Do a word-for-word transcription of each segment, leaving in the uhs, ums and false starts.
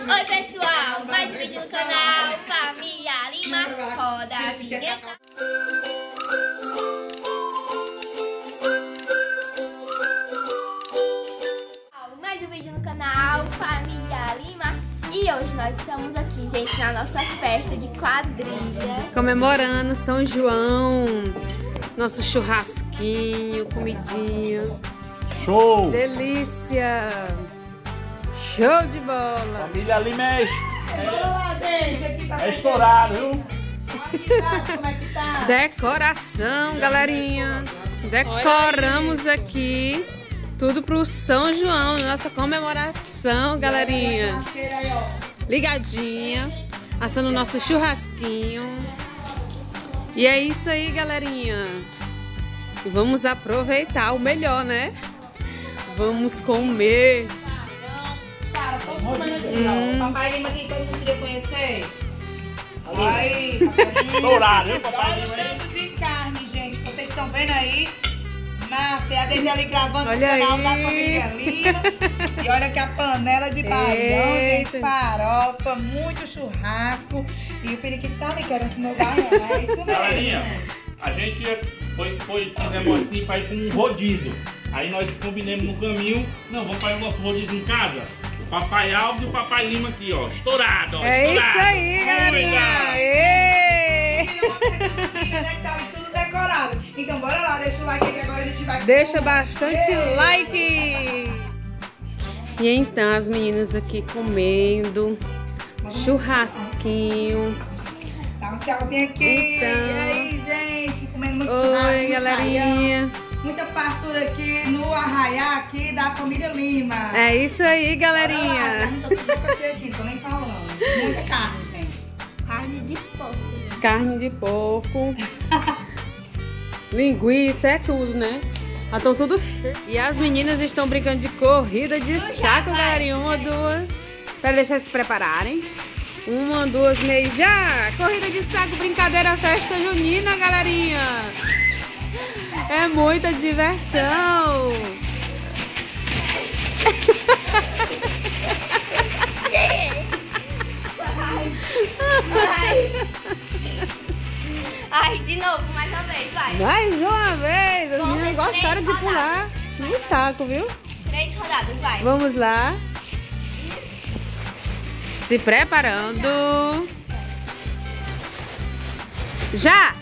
Oi pessoal, mais um vídeo no canal Família Lima, roda a vinheta. Mais um vídeo no canal Família Lima. E hoje nós estamos aqui, gente, na nossa festa de quadrilha, comemorando São João. Nosso churrasquinho, comidinha. Show! Delícia! Show de bola! Família Lima é, Bora lá, gente. Aqui tá é estourado, viu? aqui embaixo, como é que tá? Decoração, galerinha. Decoramos aqui tudo pro São João, nossa comemoração, galerinha. Churrasqueira aí, ó. Ligadinha, assando o nosso churrasquinho. E é isso aí, galerinha. Vamos aproveitar o melhor, né? Vamos comer. Para, todo mundo aqui, Hum. ó. Papai Lima aqui, todo mundo queria conhecer. Aí, Papai Lima. Estourado, viu, Papai Olha Lima o aí? tanto de carne, gente. Vocês estão vendo aí? Márcia, a Deise ali gravando Olha o canal aí. da Família Lima. E olha que a panela de baião, Eita. gente, farofa, muito churrasco. E o periquito tá ali querendo comer o baião. É isso mesmo. Galerinha, a gente foi, foi fizemos assim para ir com um rodízio. Aí nós combinamos no caminho, não, vamos fazer o nosso rodízio em casa. O Papai Alves e o Papai Lima aqui, ó, estourado, ó. É estourado. isso aí, galerinha. Ê! Né, que tá ali tudo decorado. Então bora lá, deixa o like aí que agora a gente vai... Deixa bastante Ei. like. E então, as meninas aqui comendo churrasquinho. Dá um tchauzinho aqui. Então. E aí, gente, comendo muito Oi, churrasco, muito galerinha. baião. Muita fartura aqui no arraiá aqui da Família Lima. É isso aí, Bora lá, galerinha. não tô aqui, não tô nem falando. Muita carne, gente. Carne de porco. Carne de porco. Linguiça, é tudo, né? Já estão tudo cheio. E as meninas estão brincando de corrida de saco, galerinha. Uma, duas. Para deixar se prepararem. Uma, duas, meia. Já! Corrida de saco, brincadeira, festa junina, galerinha. É muita diversão. Ai. Ai, de novo, mais uma vez, vai. Mais uma vez. As Vamos meninas ver gostaram de três pular no saco, viu? Três rodadas, vai. Vamos lá. Se preparando. Já!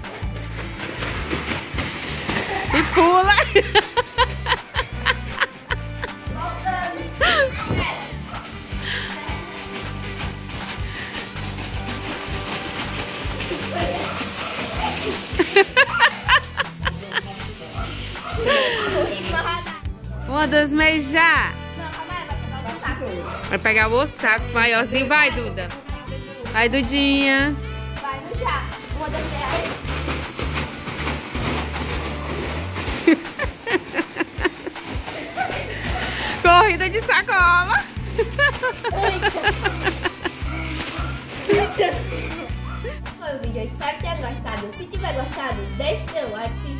E pula! Última rodada. Uma, duas, meia, já! Não, calma aí, vai pegar o saco. Vai pegar o outro saco maiorzinho. Vai, Duda. Vai, Dudinha. Vai no já. Uma das reais. Corrida de sacola. Foi o vídeo, eu espero ter gostado. Se tiver gostado, deixe seu like, se